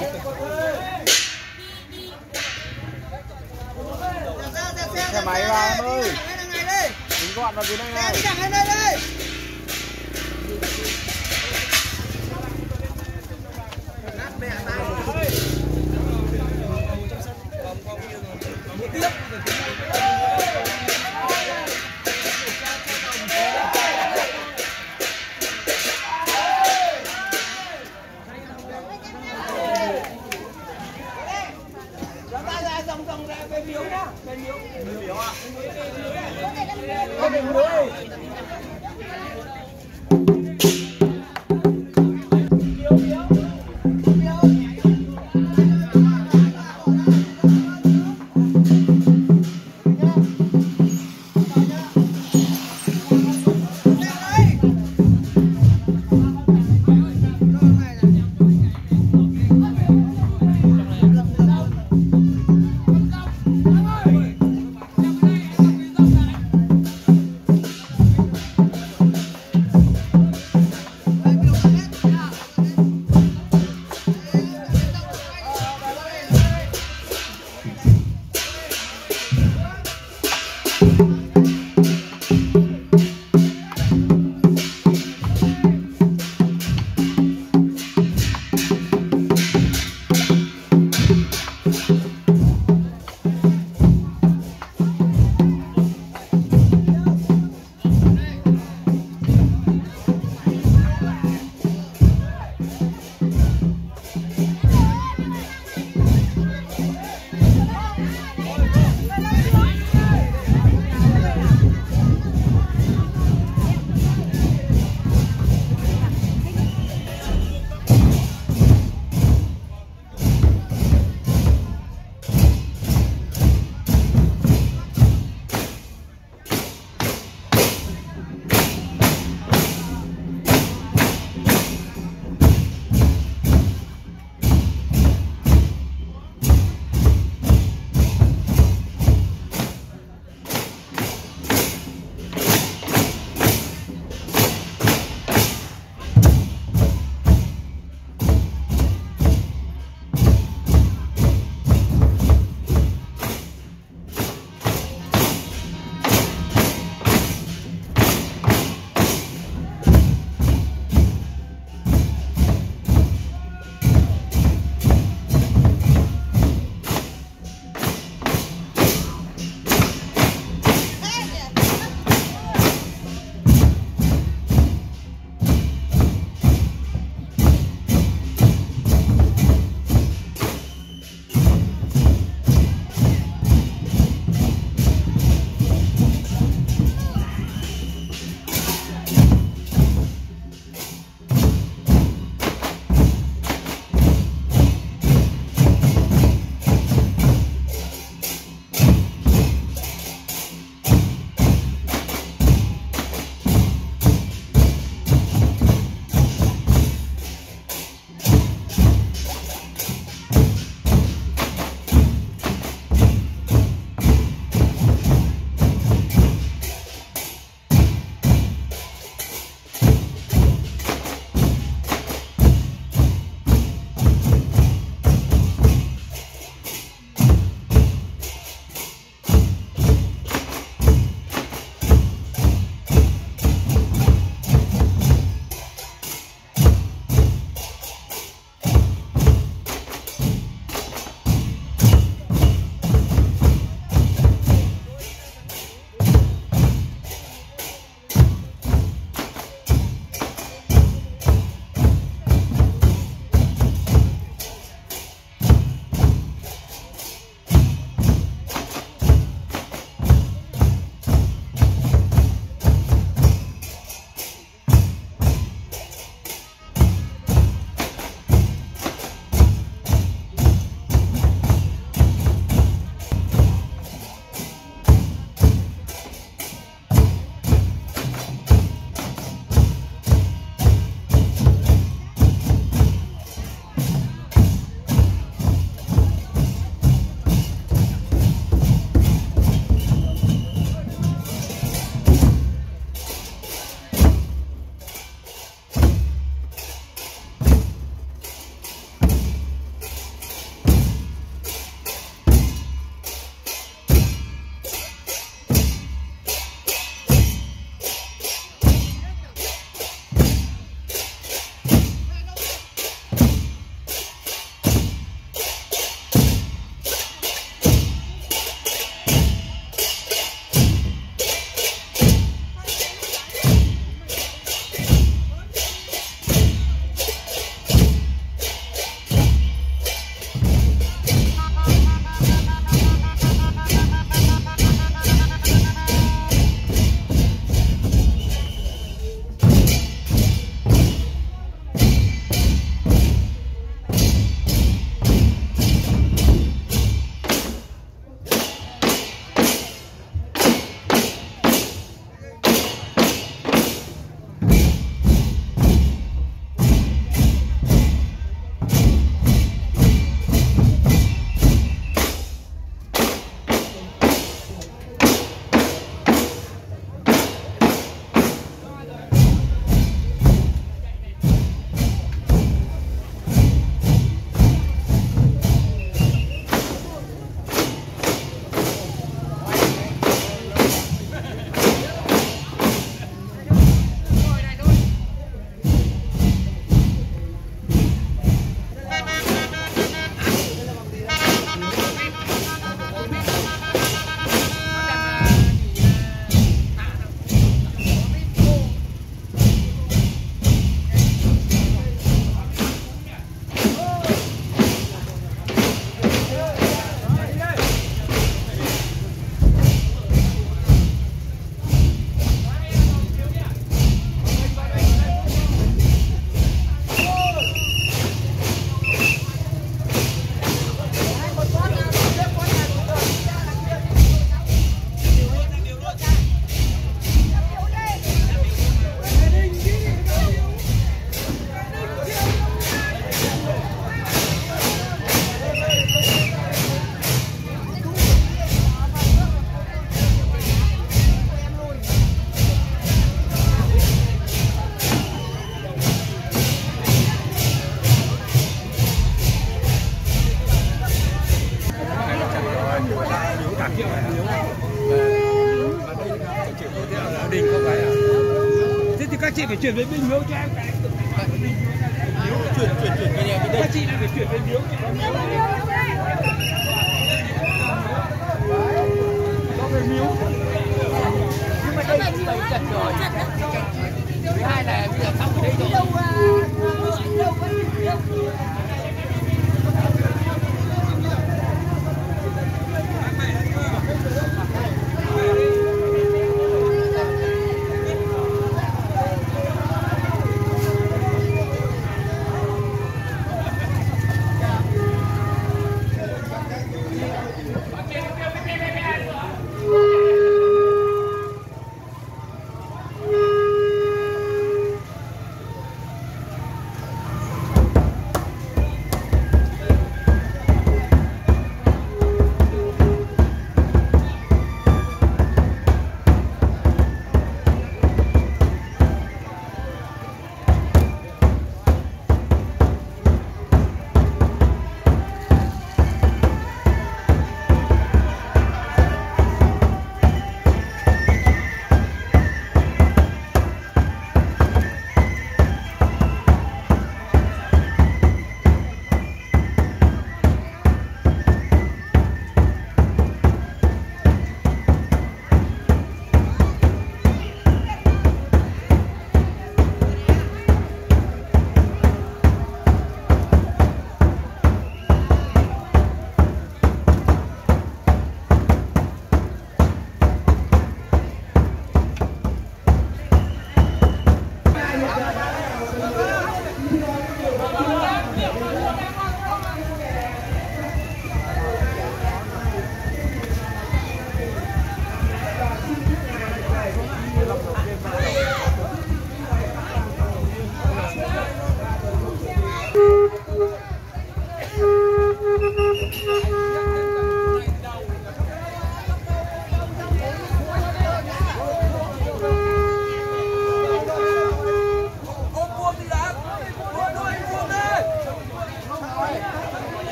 Xe máy vào em ơi. Tính gọn vào dưới đây này. Đi thẳng lên đây đây. Nát mẹ tay. Dòng ra về miếu nhá, về miếu. Miếu à? Về miếu. phải chuyển về bên Hiếu cho em cái. Chuyển cái này Các chị lại phải chuyển về Hiếu. Có về Hiếu. Nhưng mà đây chật rồi. Thứ hai là bây giờ xong ở đây rồi.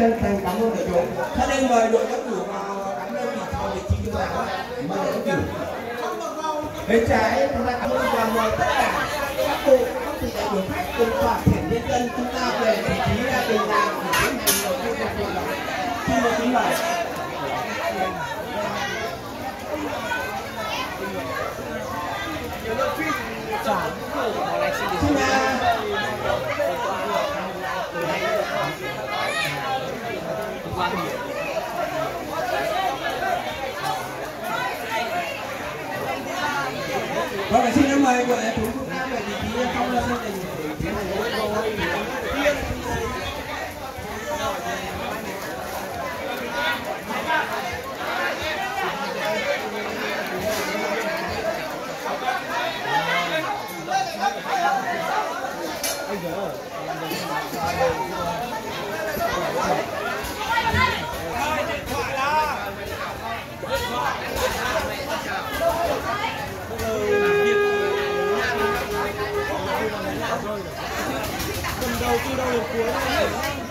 chân thành cảm ơn đội chủ. Sau đây mời đội các cử vào cảm ơn vị trí như vậy. Mời đội các cử. Bên trái chúng ta cảm ơn và mời tất cả các cụ, các vị đại biểu khách cùng toàn thể nhân dân chúng ta về vị trí đình làng để tiến hành đầu tiên cuộc vận động. Xin mời kính mời. Vâng, xin mời đội chủ chúng ta về vị trí trong gia đình để tiến hành lễ cầu tiên. Đầu tư đâu đến cuối này.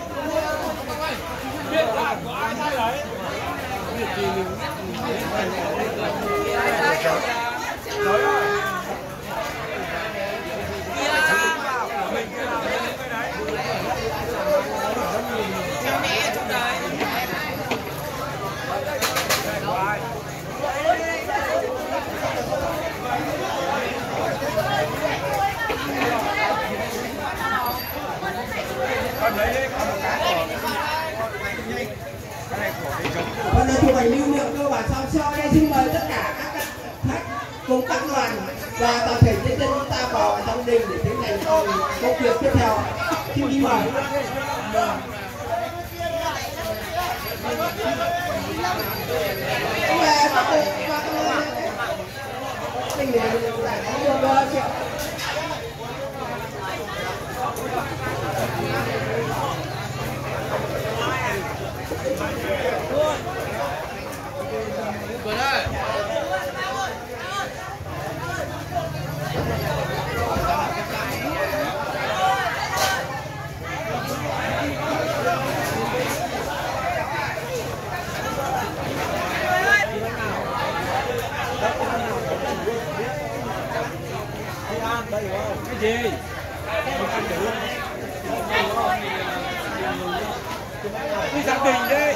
Biết là có ai hay đấy. Việc gì mình nói rồi. Và lời chụp ảnh lưu niệm cơ bản xong sau đây xin mời tất cả các khách cùng các đoàn và toàn thể nhân dân chúng ta vào trong đình để tiến hành công việc tiếp theo. Xin đi mời. Cái gì? Đi gia đình đi.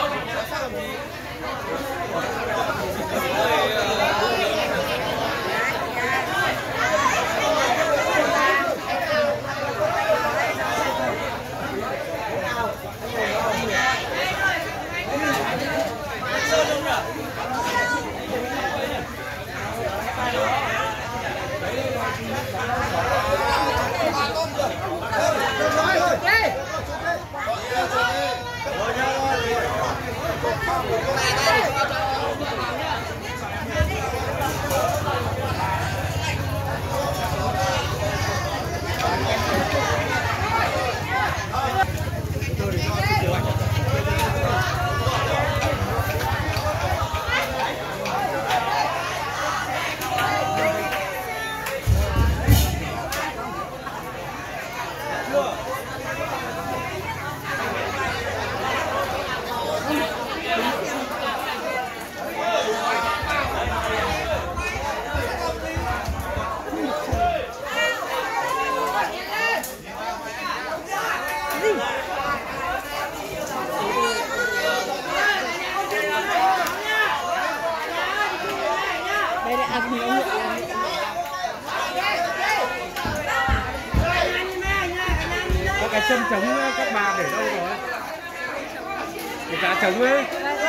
Cái chân trống các bà để đâu rồi? Cái cá trống ấy.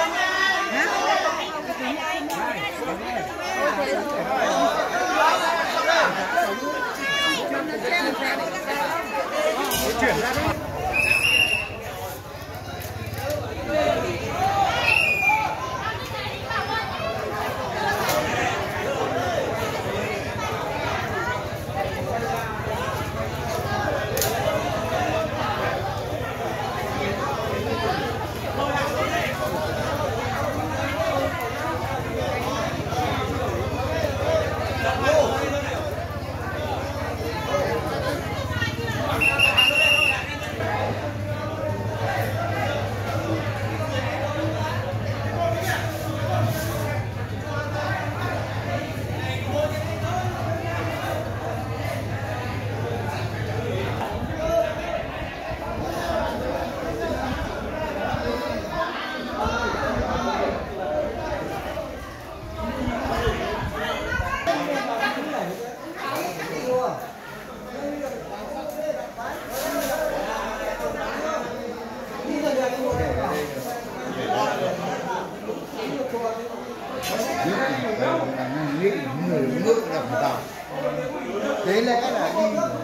Chuyển ra đi. tế lễ là đi